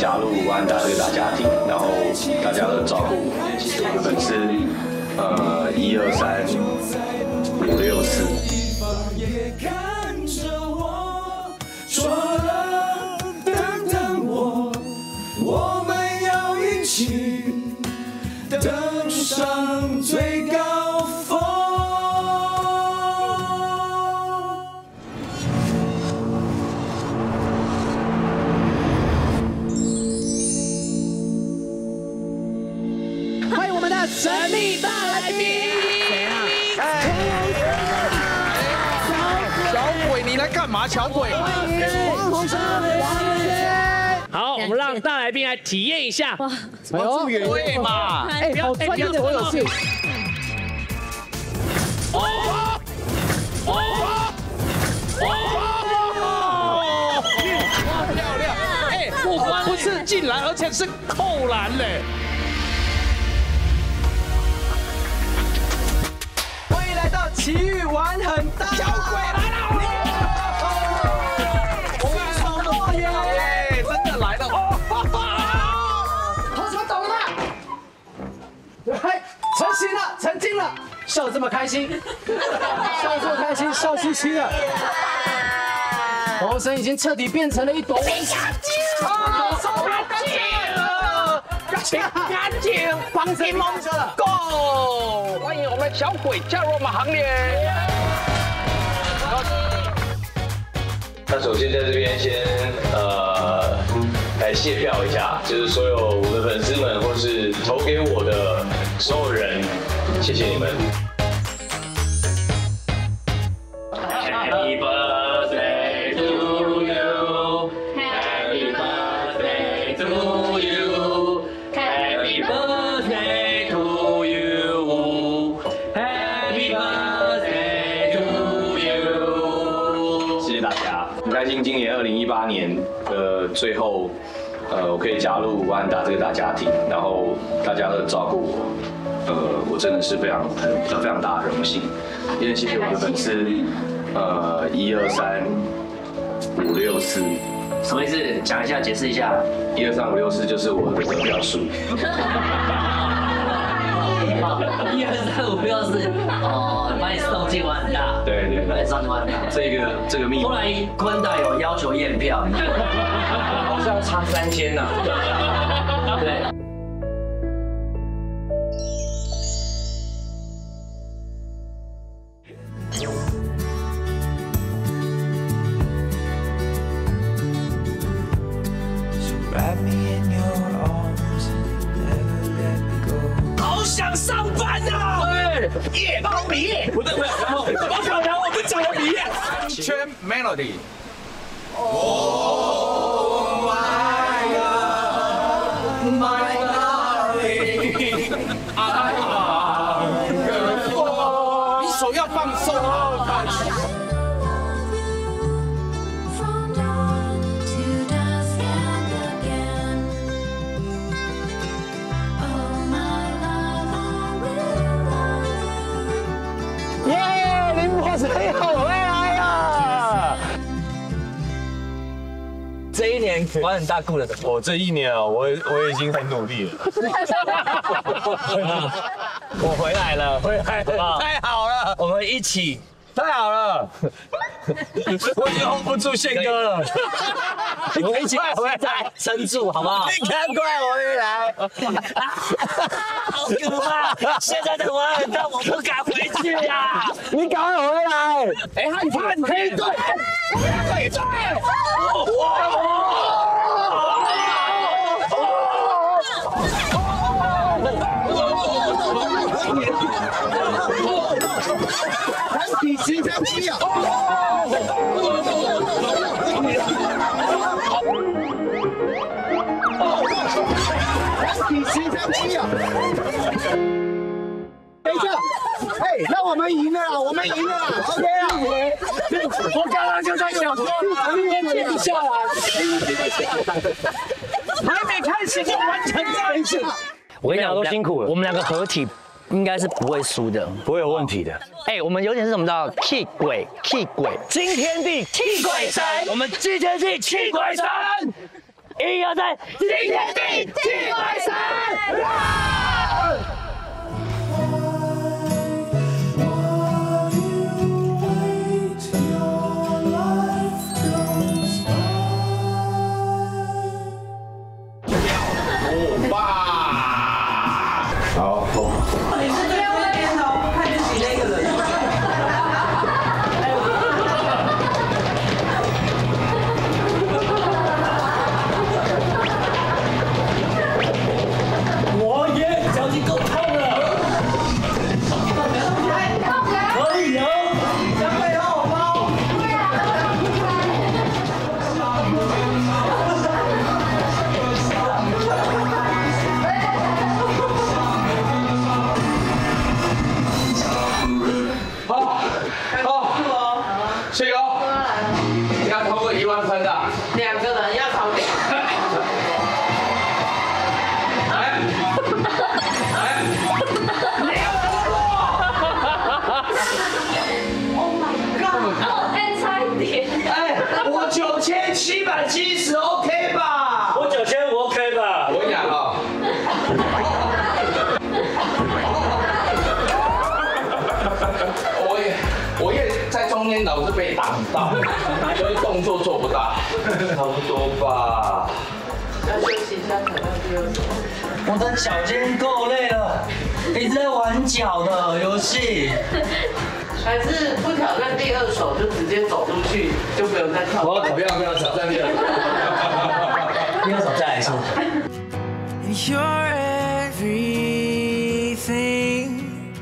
加入万达这个大家庭，然后大家都照顾我。其实我的粉丝1、2、3、5、6、 欢迎我们的神秘大来宾。谁啊？ 小鬼，你来干嘛？小鬼， 黄鸿升，王源。 好，我们让大来宾来体验一下。哇， 哎呦，对嘛？ 哎，好专业的所有事。 漂亮！哎，不是进篮，而且是扣篮嘞。 欢迎来到奇遇玩很大， 小鬼来了！耶，真的来了！ 同学们懂了吗？哎，成型了，成精了，笑得这么开心，笑得这么开心，笑嘻嘻的。黄鸿升已经彻底变成了一朵温馨。 干净，黄金梦，Go！ 欢迎我们小鬼加入我们行列。 那首先在这边先来谢票一下，就是所有我的粉丝们或是投给我的所有人，谢谢你们。Happy birthday to you, Happy birthday to you, Happy birthday to you, Happy birthday to you。谢谢大家，很开心今年2018年的最后，我可以加入万达这个大家庭，然后大家都照顾我，我真的是非常大的荣幸。也谢谢我的粉丝，1、2、3、5、6、4。 什么意思？讲一下，解释一下。 1、2、3、5、6、4就是我的得票数。 1、2、3、5、6、4，哦，把你送进万大。 对对对， 送进万大。 这个密码。 后来坤达有要求验票， 好像差3000呐。 对。 好想上班啊！对，夜猫迷，不对，怎么可能？我们讲的迷。 圈 Melody。 Oh my God, my darling, I love you。 你手要放松啊！ 耶，林博士好回来呀！ 这一年玩很大顾了的。 我这一年啊，我已经很努力了。 我回来了， 太好了， 我们一起。 太好了！ 我已经 hold 不住宪哥了。 我们一起回来撑住，好不好？ 你赶快回来！ 好可怕！现在的玩很大，我不敢回去呀。 你赶快回来！ 哎，汉黑队，黑队！ 体型相机啊！体型相机啊！等一下，哎，那我们赢了啦，我们赢了啦 ，OK 啦。我刚刚就在想说，停不下来，还没开始就完成这一次。 我跟你讲，都辛苦了。我们两个合体应该是不会输的， 不会有问题的。 哎，我们有点是什么的气鬼，惊天地泣鬼神，我们惊天地泣鬼神。 1、2、3，惊天地，地外神。 谢哥，要超过1万分的，2个人要超过。 我9770 OK 吧？ 我9500 OK 吧？ 我讲哦。我也在中间老是被打不到，所以动作做不到。差不多吧。 要休息一下，可能第2首。 我的脚今天够累了，一直在玩脚的游戏。 还是不挑战第2首，就直接走出去，就不用再跳。 我不要挑战第2首。 第2首再来一次。 You're everything,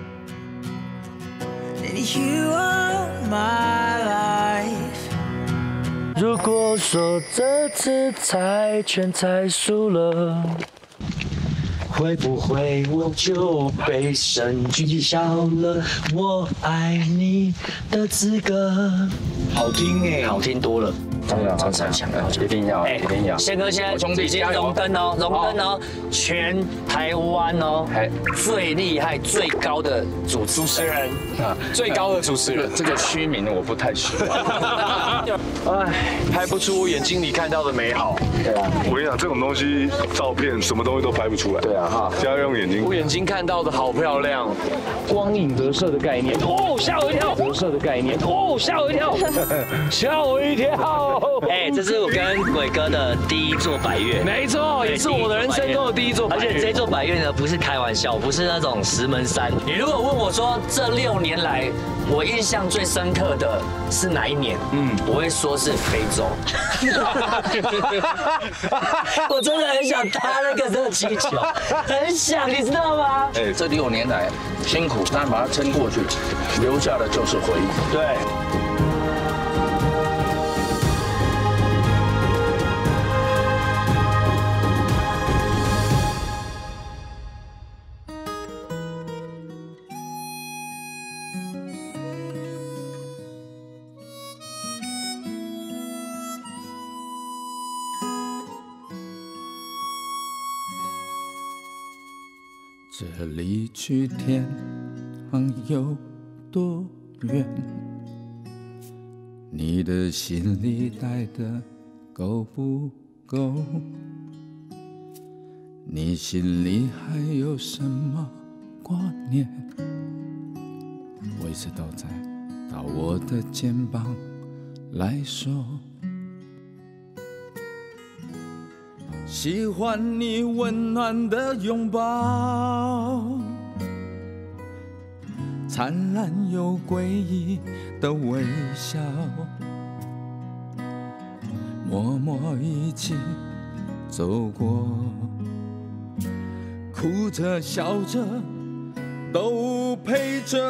and you are my life. 如果说这次猜拳猜输了，会不会我就被神取消了我爱你的资格？好听哎，好听多了。超强的， 一定要，一定要。 宪哥现在已经荣登哦，全台湾哦，最厉害、最高的主持人啊，最高的主持人，这个虚名我不太喜欢。 哎，拍不出我眼睛里看到的美好。 对啊， 我跟你讲，这种东西，照片什么东西都拍不出来。对啊，哈，就要用眼睛。我眼睛看到的好漂亮，光影折射的概念。哦，吓我一跳！折射的概念。哦，吓我一跳！吓我一跳！ 哎，这是我跟鬼哥的第1座百岳， 没错，也是我的人生中的第1座百岳。 而且这座百岳呢，不是开玩笑，不是那种石门山。你如果问我说这6年来，我印象最深刻的是哪一年？我会说是非洲。我真的很想搭那个热气球，很想，你知道吗？ 哎，这6年来辛苦，但把它撑过去，留下的就是回忆。 对。 这离去天堂有多远？你的心里带的够不够？你心里还有什么挂念？我一直都在，到我的肩膀来说。喜欢你温暖的拥抱，灿烂又诡异的微笑，默默一起走过，哭着笑着都陪着。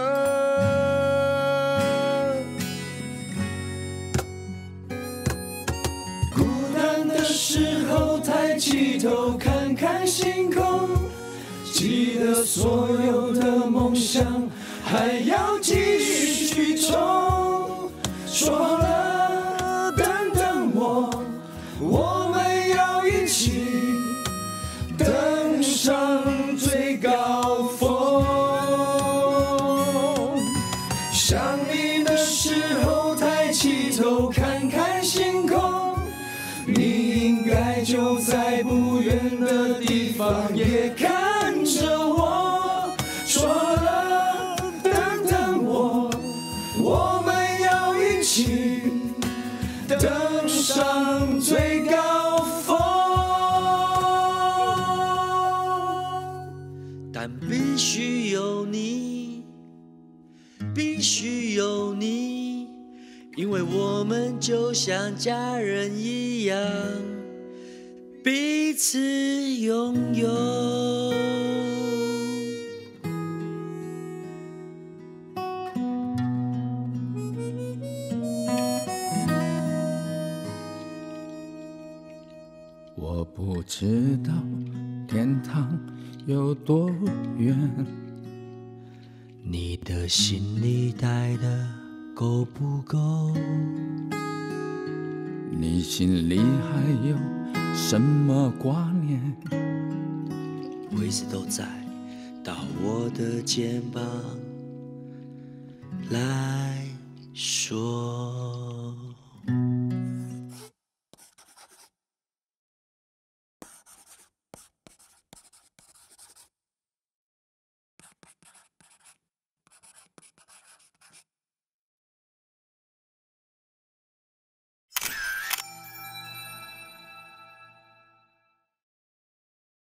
孤单的时候抬起头看看星空，记得所有的梦想还要继续冲。说好了，等等我，我们要一起登上最高峰。想你的时候抬起头看看星空，你应该就远的地方也看着我，说了等等我，我们要一起登上最高峰。 但必须有你，必须有你，因为我们就像家人一样，彼此拥有。 我不知道天堂有多远， 你的心里带的够不够？ 你心里还有什么挂念？ 我一直都在，到我的肩膀来说。